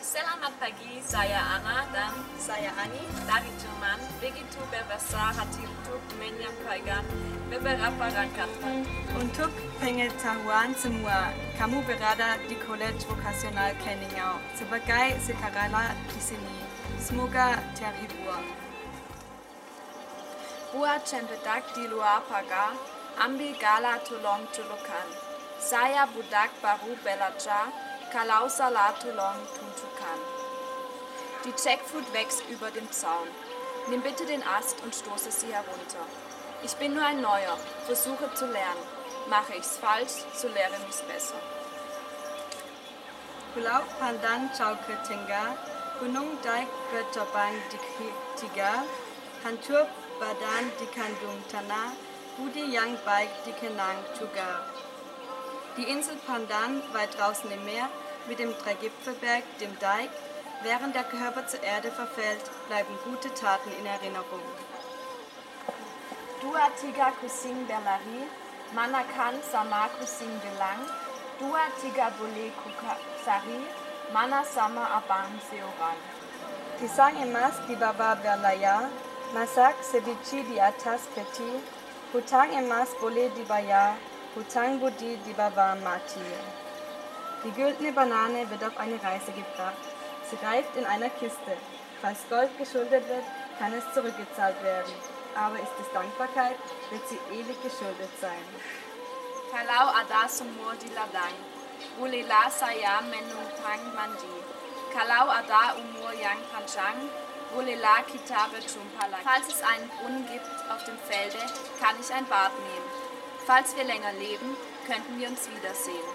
Selamat pagi, saya Ana dan Saya Ani. dari Jerman. Begitu berbesar hati untuk menyampaikan beberapa rangkaian. Untuk pengetahuan semua, kamu berada di College Vocasional Keningau sebagai sukarela di sini. Semoga terhibur. Buat cempedak di luar pagar, ambil gala tolong tulukan. Saya budak baru belajar, kalau salah tolong tunjukkan. Die Jackfruit wächst über dem Zaun. Nimm bitte den Ast und stoße sie herunter. Ich bin nur ein Neuer, versuche zu lernen. Mache ich's falsch, so lehre ich's besser. Pulau Pandan Chauke Tengah, Gunung Daik Bercabang di Tiga, Hancur Badan di Kandung Tanah, Budi Yang Baik di Kenang Tuga. Die Insel Pandan, weit draußen im Meer, mit dem Dreigipfelberg, dem Daik, während der Körper zur Erde verfällt, bleiben gute Taten in Erinnerung. Dua tiga kusing berlari, manakan sama kusing gelang, dua tiga boleh kukasari, mana sama abang seorang. Pisang emas di bawah berlayar, masak sebici di atas peti, hutang emas boleh dibayar, hutang budi di bawah mati. Die güldene Banane wird auf eine Reise gebracht. Sie reift in einer Kiste. Falls Gold geschuldet wird, kann es zurückgezahlt werden. Aber ist es Dankbarkeit, wird sie ewig geschuldet sein. Kalau ada sumur di ladang, bolehlah saya menumpang mandi. Kalau ada umur yang panjang, bolehlah kita berjumpa lagi. Falls es einen Brunnen gibt auf dem Felde, kann ich ein Bad nehmen. Falls wir länger leben, könnten wir uns wiedersehen.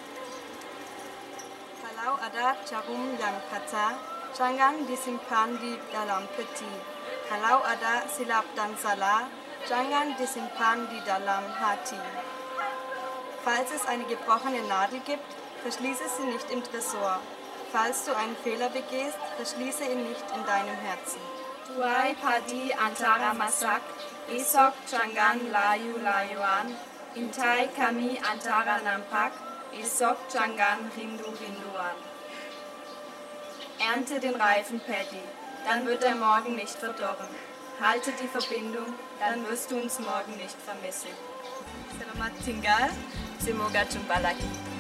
Kalau ada jarum yang patah, jangan disimpan di dalam peti. Kalau ada silap dan salah, jangan disimpan di dalam hati. Falls es eine gebrochene Nadel gibt, verschließe sie nicht im Tresor. Falls du einen Fehler begehst, verschließe ihn nicht in deinem Herzen. Tuai padi antara masak, esok jangan layu-layuan, intai kami antara nampak, esok jangan rindu-rinduan. Ernte den reifen Paddy, dann wird er morgen nicht verdorren. Halte die Verbindung, dann wirst du uns morgen nicht vermissen. Selamat tinggal, Semoga jumpa lagi.